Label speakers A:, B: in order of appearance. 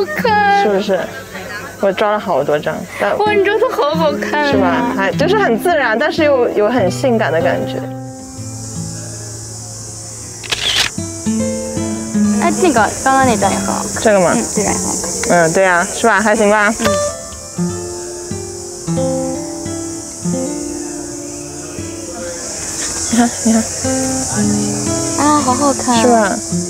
A: 看，
B: 是不是？我抓了好多张，但
A: 哇，你真的好好看、啊，
B: 是吧？还就是很自然，但是又有很性感的感觉。
A: 哎，那个刚刚那张也很好看，
B: 这个吗？
A: 这张也很好看。
B: 对啊，是吧？还行吧。你看，
A: 啊，好好看、啊，
B: 是吧？